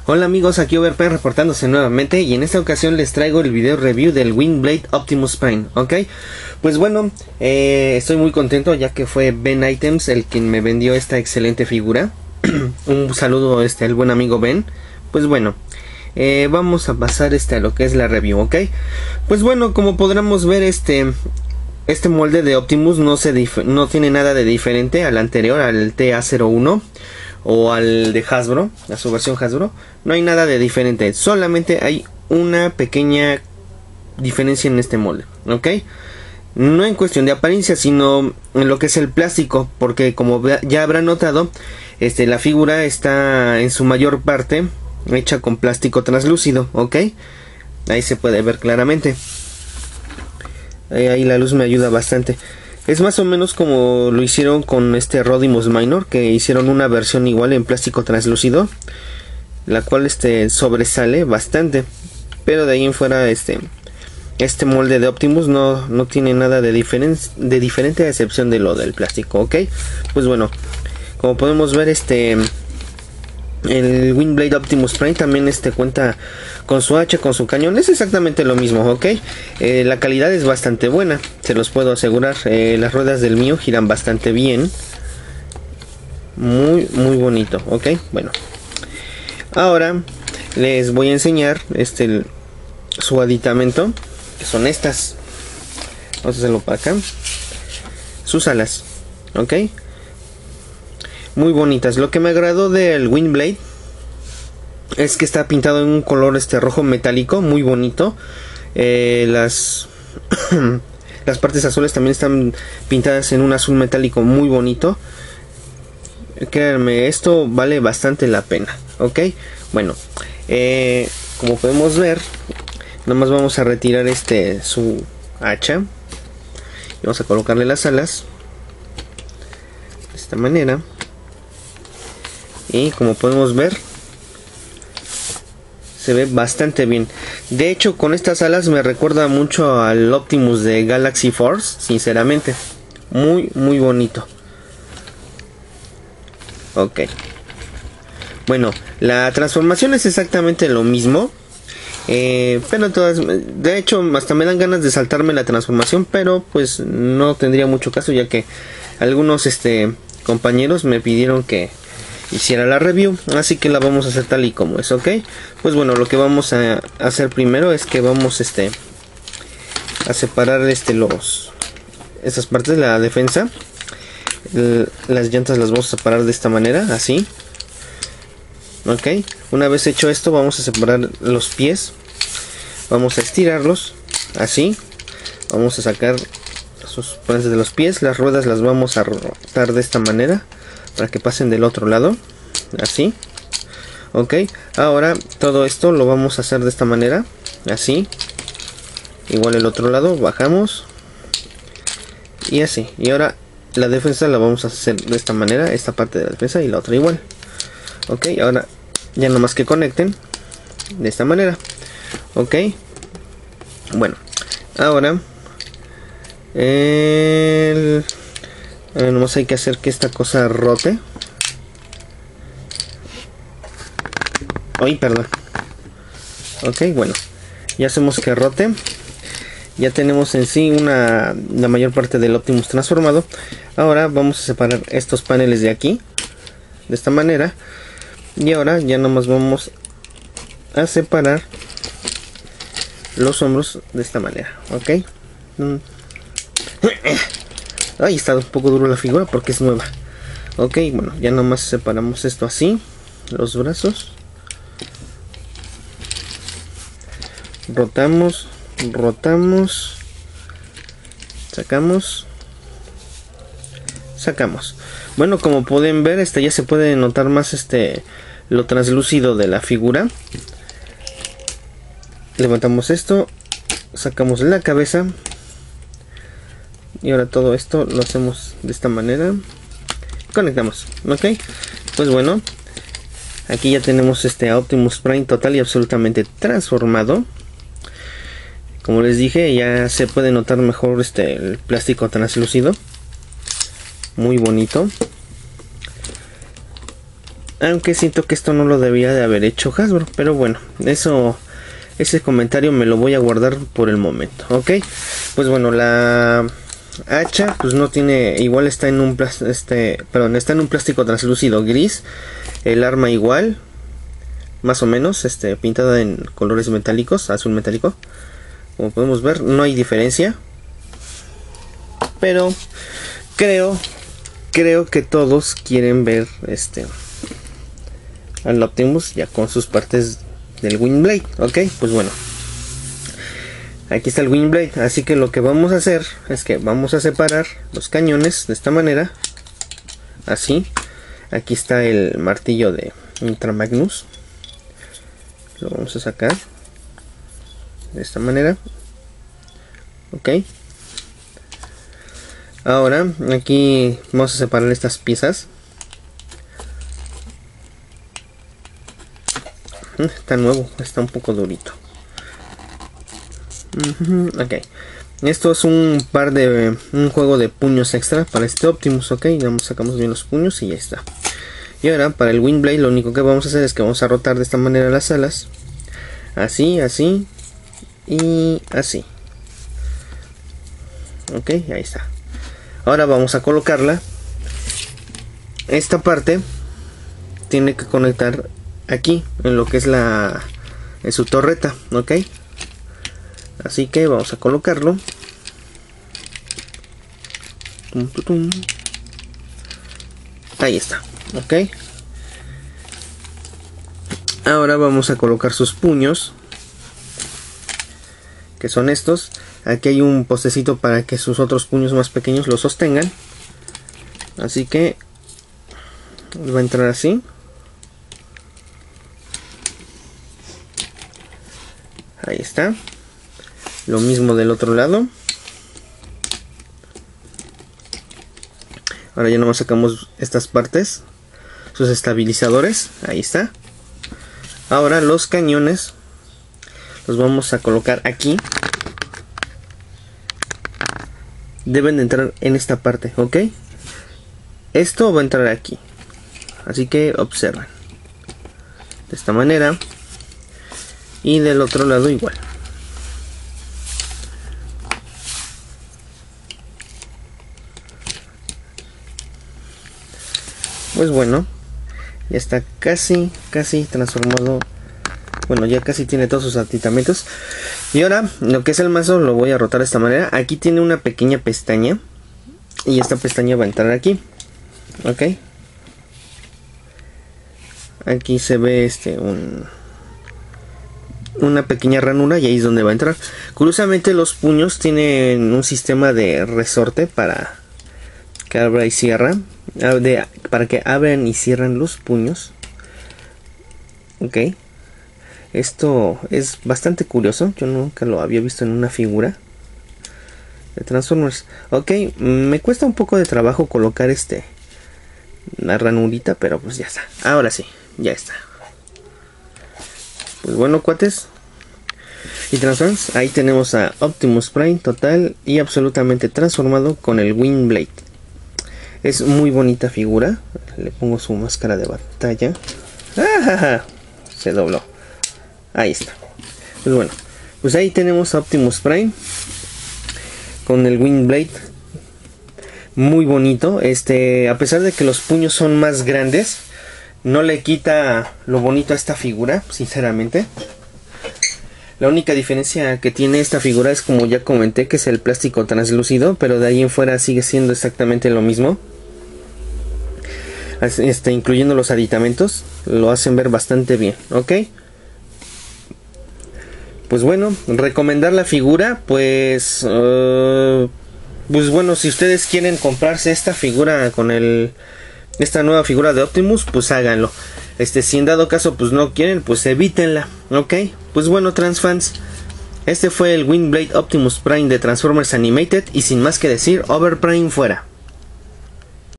Hola amigos, aquí Overp reportándose nuevamente y en esta ocasión les traigo el video review del Windblade Optimus Prime, ¿ok? Pues bueno, estoy muy contento ya que fue Ben Items el quien me vendió esta excelente figura. Un saludo al buen amigo Ben. Pues bueno, vamos a pasar a lo que es la review, ¿ok? Pues bueno, como podremos ver este molde de Optimus no tiene nada de diferente al anterior, al TA01 o al de Hasbro, a su versión Hasbro. No hay nada de diferente, solamente hay una pequeña diferencia en este molde, ¿ok? No en cuestión de apariencia, sino en lo que es el plástico, porque como ya habrán notado, la figura está en su mayor parte hecha con plástico translúcido, ¿ok? Ahí se puede ver claramente. Ahí la luz me ayuda bastante. Es más o menos como lo hicieron con Rodimus Minor, que hicieron una versión igual en plástico translúcido, la cual sobresale bastante. Pero de ahí en fuera este molde de Optimus no tiene nada de diferente a excepción de lo del plástico, ¿ok? Pues bueno, como podemos ver el Windblade Optimus Prime también cuenta con su hacha, con su cañón. Es exactamente lo mismo, ¿ok? La calidad es bastante buena, se los puedo asegurar. Las ruedas del mío giran bastante bien. Muy bonito, ¿ok? Bueno, ahora les voy a enseñar su aditamento, que son estas. Vamos a hacerlo para acá. Sus alas, ¿ok? Muy bonitas. Lo que me agradó del Windblade es que está pintado en un color rojo metálico, muy bonito. Las partes azules también están pintadas en un azul metálico muy bonito. Créanme, esto vale bastante la pena, ¿ok? Bueno, como podemos ver, nada más vamos a retirar su hacha y vamos a colocarle las alas de esta manera. Y como podemos ver, se ve bastante bien. De hecho, con estas alas me recuerda mucho al Optimus de Galaxy Force, sinceramente. Muy bonito. Ok. Bueno, la transformación es exactamente lo mismo. Pero de hecho, hasta me dan ganas de saltarme la transformación, pero pues no tendría mucho caso, ya que algunos compañeros me pidieron que hiciera la review, así que la vamos a hacer tal y como es, ¿ok? Pues bueno, lo que vamos a hacer primero es que vamos a separar estas partes de la defensa. Las llantas las vamos a separar de esta manera, así, ¿ok? Una vez hecho esto, vamos a separar los pies, vamos a estirarlos, así. Vamos a sacar sus partes de los pies, las ruedas las vamos a rotar de esta manera para que pasen del otro lado, así, ok. Ahora todo esto lo vamos a hacer de esta manera, así, igual el otro lado, bajamos y así. Y ahora la defensa la vamos a hacer de esta manera, esta parte de la defensa y la otra igual, ok. Ahora ya no más que conecten de esta manera, ok. Bueno, ahora nomás hay que hacer que esta cosa rote. Ay, perdón. Ok, bueno, ya hacemos que rote. Ya tenemos en sí la mayor parte del Optimus transformado. Ahora vamos a separar estos paneles de aquí, de esta manera. Y ahora ya nomás vamos a separar los hombros de esta manera, ok. Ay, está un poco duro la figura porque es nueva. Ok, bueno, ya nomás separamos esto así. Los brazos. Rotamos. Sacamos. Bueno, como pueden ver, ya se puede notar más lo translúcido de la figura. Levantamos esto. Sacamos la cabeza. Y ahora todo esto lo hacemos de esta manera. Conectamos, ok. Pues bueno, aquí ya tenemos a Optimus Prime total y absolutamente transformado. Como les dije, ya se puede notar mejor el plástico translúcido. Muy bonito. Aunque siento que esto no lo debía de haber hecho Hasbro, pero bueno, ese comentario me lo voy a guardar por el momento, ¿ok? Pues bueno, la hacha pues no tiene, igual está en un está en un plástico translúcido gris. El arma igual, más o menos, pintada en colores metálicos, azul metálico. Como podemos ver, no hay diferencia, pero creo que todos quieren ver al Optimus ya con sus partes del Windblade, ok. Pues bueno, aquí está el Windblade, así que lo que vamos a hacer es que vamos a separar los cañones de esta manera, así. Aquí está el martillo de Ultra Magnus, lo vamos a sacar de esta manera, ok. Ahora aquí vamos a separar estas piezas. Está nuevo, está un poco durito. Ok, esto es un juego de puños extra para este Optimus, ok. Sacamos bien los puños y ya está. Y ahora para el Windblade lo único que vamos a hacer es que vamos a rotar de esta manera las alas, así, así y así, ok, ahí está. Ahora vamos a colocarla. Esta parte tiene que conectar aquí en lo que es en su torreta, ok. Así que vamos a colocarlo. Ahí está, ok. Ahora vamos a colocar sus puños, que son estos. Aquí hay un postecito para que sus otros puños más pequeños lo sostengan. Así que va a entrar así. Ahí está. Lo mismo del otro lado. Ahora ya nomás sacamos estas partes, sus estabilizadores. Ahí está. Ahora los cañones los vamos a colocar aquí. Deben de entrar en esta parte, ok. Esto va a entrar aquí, así que observen de esta manera. Y del otro lado igual. Pues bueno, ya está casi transformado. Bueno, ya casi tiene todos sus aditamentos. Y ahora lo que es el mazo lo voy a rotar de esta manera. Aquí tiene una pequeña pestaña y esta pestaña va a entrar aquí, ok. Aquí se ve una pequeña ranura y ahí es donde va a entrar. Curiosamente los puños tienen un sistema de resorte para que abra y cierra, para que abran y cierran los puños, ok. Esto es bastante curioso, yo nunca lo había visto en una figura de Transformers, ok. Me cuesta un poco de trabajo colocar la ranurita, pero pues ya está. Ahora sí, ya está. Pues bueno, cuates y Transformers, ahí tenemos a Optimus Prime total y absolutamente transformado con el Windblade. Es muy bonita figura. Le pongo su máscara de batalla. ¡Ah! Se dobló. Ahí está. Pues bueno, pues ahí tenemos a Optimus Prime con el Windblade. Muy bonito. A pesar de que los puños son más grandes, no le quita lo bonito a esta figura, sinceramente. La única diferencia que tiene esta figura es, como ya comenté, que es el plástico translúcido, pero de ahí en fuera sigue siendo exactamente lo mismo. Incluyendo los aditamentos, lo hacen ver bastante bien, ok. Pues bueno, recomendar la figura, pues bueno, si ustedes quieren comprarse esta figura con esta nueva figura de Optimus, pues háganlo. Si en dado caso pues no quieren, pues evítenla, ok. Pues bueno, Transfans, este fue el Windblade Optimus Prime de Transformers Animated, y sin más que decir, Over Prime fuera.